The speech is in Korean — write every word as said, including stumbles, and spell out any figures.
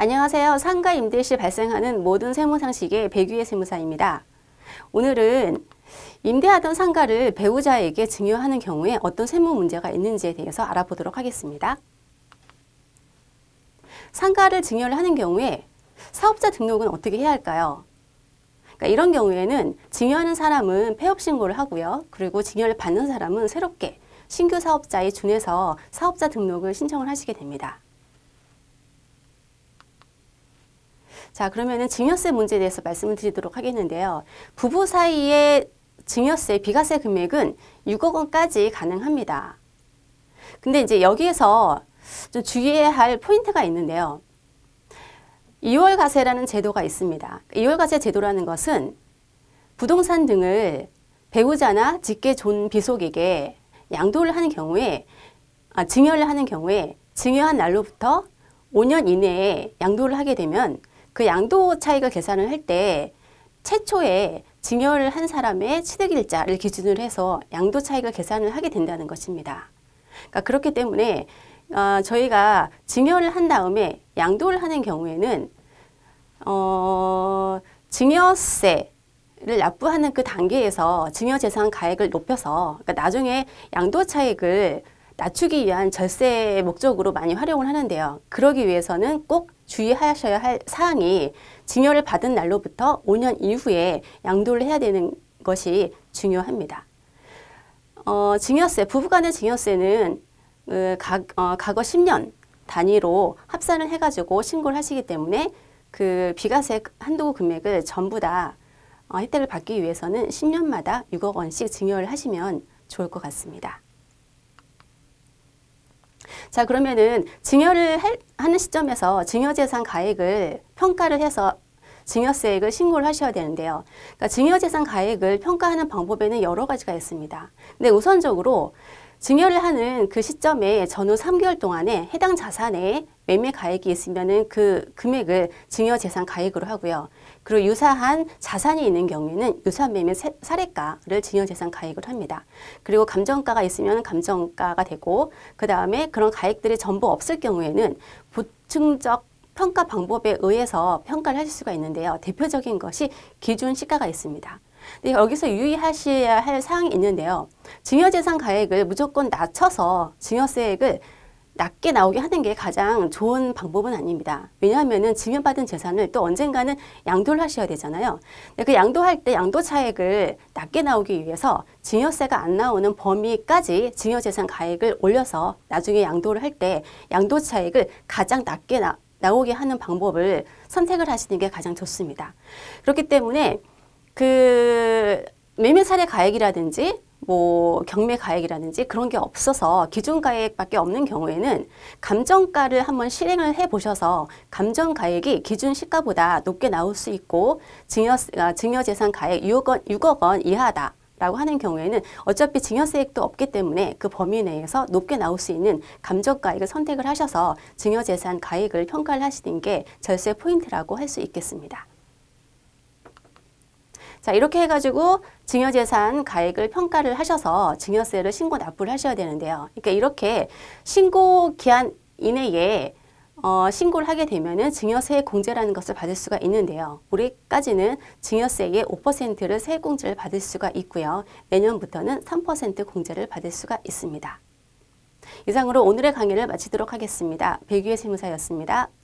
안녕하세요. 상가 임대 시 발생하는 모든 세무상식의 백유의 세무사입니다. 오늘은 임대하던 상가를 배우자에게 증여하는 경우에 어떤 세무 문제가 있는지에 대해서 알아보도록 하겠습니다. 상가를 증여를 하는 경우에 사업자 등록은 어떻게 해야 할까요? 그러니까 이런 경우에는 증여하는 사람은 폐업 신고를 하고요. 그리고 증여를 받는 사람은 새롭게 신규 사업자에 준해서 사업자 등록을 신청을 하시게 됩니다. 자, 그러면은 증여세 문제에 대해서 말씀을 드리도록 하겠는데요. 부부 사이의 증여세, 비과세 금액은 육억 원까지 가능합니다. 근데 이제 여기에서 좀 주의해야 할 포인트가 있는데요. 이월과세라는 제도가 있습니다. 이월과세 제도라는 것은 부동산 등을 배우자나 직계 존 비속에게 양도를 하는 경우에, 아, 증여를 하는 경우에 증여한 날로부터 오 년 이내에 양도를 하게 되면 그 양도 차익을 계산을 할 때 최초에 증여를 한 사람의 취득일자를 기준으로 해서 양도 차익을 계산을 하게 된다는 것입니다. 그러니까 그렇기 때문에 어, 저희가 증여를 한 다음에 양도를 하는 경우에는 어, 증여세를 납부하는 그 단계에서 증여재산 가액을 높여서 그러니까 나중에 양도 차익을 낮추기 위한 절세 목적으로 많이 활용을 하는데요. 그러기 위해서는 꼭 주의하셔야 할 사항이 증여를 받은 날로부터 오 년 이후에 양도를 해야 되는 것이 중요합니다. 어, 증여세, 부부간의 증여세는 그 가, 어, 과거 십 년 단위로 합산을 해가지고 신고를 하시기 때문에 그 비과세 한도 금액을 전부 다 어, 혜택을 받기 위해서는 십 년마다 육억 원씩 증여를 하시면 좋을 것 같습니다. 자, 그러면은 증여를 할, 하는 시점에서 증여재산 가액을 평가를 해서 증여세액을 신고를 하셔야 되는데요. 그러니까 증여재산 가액을 평가하는 방법에는 여러 가지가 있습니다. 근데 우선적으로 증여를 하는 그 시점에 전후 삼 개월 동안에 해당 자산에 매매 가액이 있으면은 그 금액을 증여재산 가액으로 하고요. 그리고 유사한 자산이 있는 경우에는 유사한 매매 사례가를 증여재산 가액으로 합니다. 그리고 감정가가 있으면 감정가가 되고, 그 다음에 그런 가액들이 전부 없을 경우에는 보충적 평가 방법에 의해서 평가를 하실 수가 있는데요. 대표적인 것이 기준 시가가 있습니다. 근데 여기서 유의하셔야 할 사항이 있는데요. 증여재산 가액을 무조건 낮춰서 증여세액을 낮게 나오게 하는 게 가장 좋은 방법은 아닙니다. 왜냐하면 증여받은 재산을 또 언젠가는 양도를 하셔야 되잖아요. 근데 그 양도할 때 양도 차액을 낮게 나오기 위해서 증여세가 안 나오는 범위까지 증여재산 가액을 올려서 나중에 양도를 할 때 양도 차액을 가장 낮게 나, 나오게 하는 방법을 선택을 하시는 게 가장 좋습니다. 그렇기 때문에 그 매매 사례 가액이라든지 뭐 경매 가액이라든지 그런 게 없어서 기준 가액밖에 없는 경우에는 감정가를 한번 실행을 해 보셔서 감정 가액이 기준 시가보다 높게 나올 수 있고 증여, 증여재산 가액 육억 원, 육억 원 이하다 라고 하는 경우에는 어차피 증여세액도 없기 때문에 그 범위 내에서 높게 나올 수 있는 감정가액을 선택을 하셔서 증여재산 가액을 평가를 하시는 게 절세 포인트라고 할 수 있겠습니다. 자, 이렇게 해가지고 증여재산 가액을 평가를 하셔서 증여세를 신고 납부를 하셔야 되는데요. 그러니까 이렇게 신고 기한 이내에 어, 신고를 하게 되면은 증여세 공제라는 것을 받을 수가 있는데요. 올해까지는 증여세의 오 퍼센트를 세액공제를 받을 수가 있고요. 내년부터는 삼 퍼센트 공제를 받을 수가 있습니다. 이상으로 오늘의 강의를 마치도록 하겠습니다. 백유의 세무사였습니다.